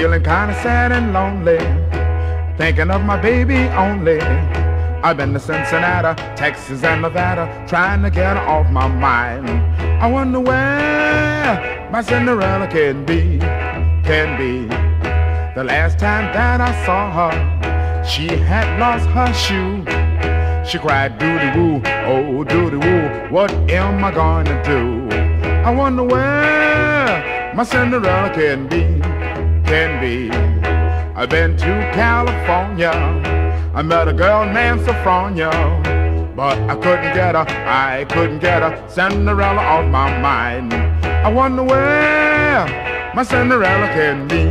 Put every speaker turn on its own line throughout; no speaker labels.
feeling kinda sad and lonely, thinking of my baby only. I've been to Cincinnati, Texas, and Nevada, trying to get her off my mind. I wonder where my Cinderella can be. The last time that I saw her, she had lost her shoe. She cried doody-woo, oh doody-woo, what am I gonna do? I wonder where my Cinderella can be. I've been to California, I met a girl named Sophronia, but I couldn't get her Cinderella off my mind. I wonder where my Cinderella can be.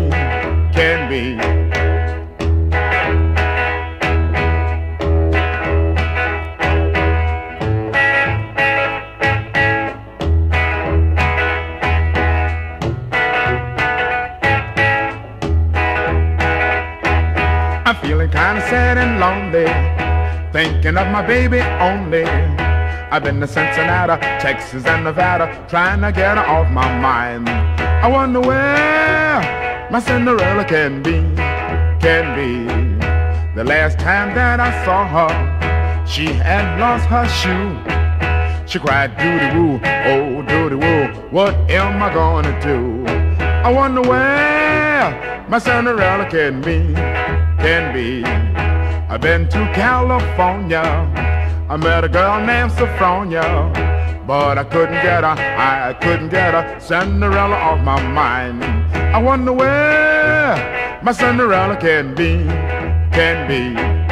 I'm feeling kinda sad and lonely, thinking of my baby only. I've been to Cincinnati, Texas, and Nevada, trying to get her off my mind. I wonder where my Cinderella can be. The last time that I saw her, she had lost her shoe. She cried doody-woo, oh doody-woo, what am I gonna do? I wonder where my Cinderella can be. I've been to California, I met a girl named Sophronia, but I couldn't get her Cinderella off my mind. I wonder where my Cinderella can be.